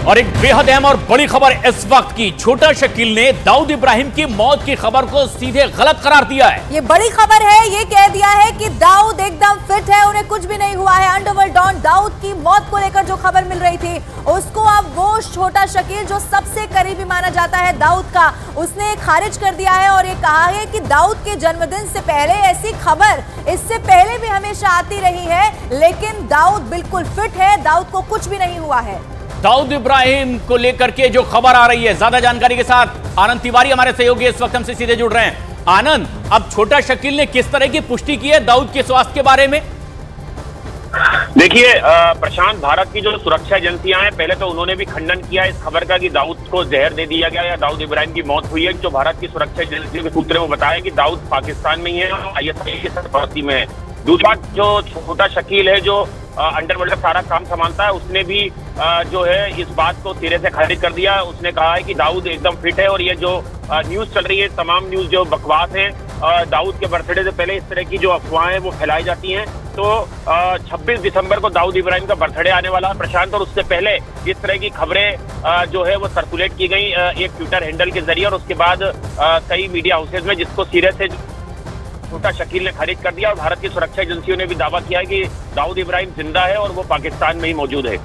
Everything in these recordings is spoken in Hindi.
और एक बेहद अहम और बड़ी खबर इस वक्त की। छोटा शकील ने दाऊद इब्राहिम की मौत की खबर को सीधे गलत करार दिया है। ये बड़ी खबर है, ये कह दिया है कि दाऊद एकदम फिट है, उन्हें कुछ भी नहीं हुआ है। अंडरवर्ल्ड डॉन दाऊद की मौत को लेकर जो खबर मिल रही थी उसको अब वो छोटा शकील जो सबसे करीबी माना जाता है दाऊद का, उसने खारिज कर दिया है और ये कहा है कि दाऊद के जन्मदिन से पहले ऐसी खबर इससे पहले भी हमेशा आती रही है, लेकिन दाऊद बिल्कुल फिट है, दाऊद को कुछ भी नहीं हुआ है। दाऊद इब्राहिम को लेकर के जो खबर आ रही है, ज्यादा जानकारी के साथ आनंद तिवारी हमारे सहयोगी इस वक्त हमसे सीधे जुड़ रहे हैं। आनंद, अब छोटा शकील ने किस तरह की पुष्टि की है दाऊद के स्वास्थ्य के बारे में? देखिए प्रशांत, भारत की जो सुरक्षा एजेंसियां हैं, पहले तो उन्होंने भी खंडन किया इस खबर का कि दाऊद को जहर दे दिया गया या दाऊद इब्राहिम की मौत हुई है। जो भारत की सुरक्षा एजेंसियों के सूत्रों ने बताया कि दाऊद पाकिस्तान में ही है और ISI की सरपरस्ती में है। दूसरी बात, जो छोटा शकील है जो अंडरवर्ल्ड का सारा काम संभालता है, उसने भी जो है इस बात को सिरे से खारिज कर दिया। उसने कहा है कि दाऊद एकदम फिट है और ये जो न्यूज चल रही है, तमाम न्यूज जो बकवास है, दाऊद के बर्थडे से पहले इस तरह की जो अफवाहें वो फैलाई जाती हैं। तो 26 दिसंबर को दाऊद इब्राहिम का बर्थडे आने वाला है प्रशांत, और उससे पहले इस तरह की खबरें जो है वो सर्कुलेट की गई एक ट्विटर हैंडल के जरिए, और उसके बाद कई मीडिया हाउसेज में, जिसको सिरे से छोटा शकील ने खारिज कर दिया। और भारत की सुरक्षा एजेंसियों ने भी दावा किया है कि दाऊद इब्राहिम जिंदा है और वो पाकिस्तान में ही मौजूद है।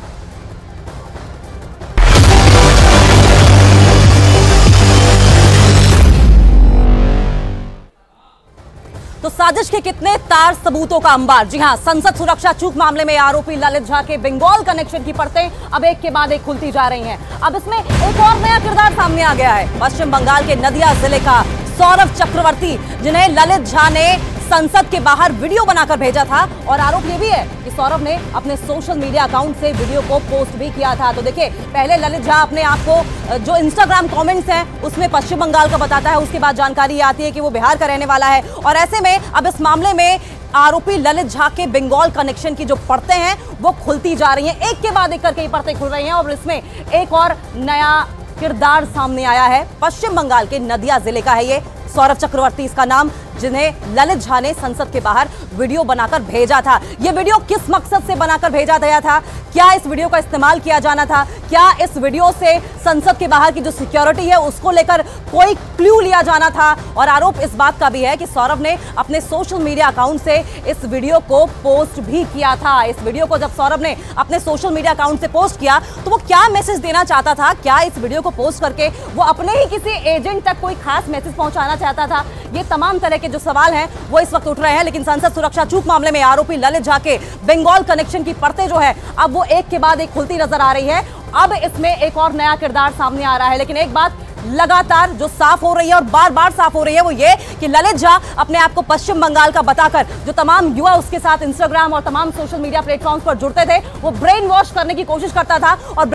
तो साजिश के कितने तार सबूतों का अंबार। जी हां, संसद सुरक्षा चूक मामले में आरोपी ललित झा के बंगाल कनेक्शन की परतें अब एक के बाद एक खुलती जा रही हैं। अब इसमें एक और नया किरदार सामने आ गया है। पश्चिम बंगाल के नदिया जिले का सौरभ चक्रवर्ती, जिन्हें ललित झा ने संसद के बाहर वीडियो बनाकर भेजा था, और आरोप ये भी है कि सौरभ ने अपने सोशल मीडिया अकाउंट से वीडियो को पोस्ट भी किया था। तो देखिए, पहले ललित झा अपने आप को जो इंस्टाग्राम कमेंट्स हैं उसमें पश्चिम बंगाल का बताता है, उसके बाद जानकारी ये आती है कि वो बिहार का रहने वाला है। और ऐसे में अब इस मामले में आरोपी ललित झा के बंगाल कनेक्शन की जो परतें हैं वो खुलती जा रही हैं, एक के बाद एक करके ये परतें खुल रही हैं। और इसमें एक और नया किरदार सामने आया है। पश्चिम बंगाल के नदिया जिले का है ये सौरभ चक्रवर्ती इसका नाम, जिन्हें ललित झा ने संसद के बाहर वीडियो बनाकर भेजा था। यह वीडियो किस मकसद से बनाकर भेजा गया था? क्या इस वीडियो का इस्तेमाल किया जाना था? क्या इस वीडियो से संसद के बाहर की जो सिक्योरिटी है उसको लेकर कोई क्लू लिया जाना था? और आरोप इस बात का भी है कि सौरभ ने अपने सोशल मीडिया अकाउंट से इस वीडियो को पोस्ट भी किया था। इस वीडियो को जब सौरभ ने अपने सोशल मीडिया अकाउंट से पोस्ट किया तो वो क्या मैसेज देना चाहता था? क्या इस वीडियो को पोस्ट करके वो अपने ही किसी एजेंट तक कोई खास मैसेज पहुंचाना चाहता था? ये तमाम तरह के जो सवाल हैं वो इस वक्त उठ रहे हैं। लेकिन संसद सुरक्षा चूक मामले में आरोपी ललित झा के बंगाल कनेक्शन की परतें जो है अब वो एक के बाद एक खुलती नजर आ रही है। अब इसमें एक और नया किरदार सामने आ रहा है। लेकिन एक बात लगातार जो साफ हो रही है और बार बार साफ हो रही है वो ये कि ललित झा अपने आप को पश्चिम बंगाल का बताकर जो तमाम युवा उसके साथ इंस्टाग्राम और तमाम सोशल मीडिया प्लेटफॉर्म्स पर जुड़ते थे वो ब्रेन वॉश करने की कोशिश करता था। और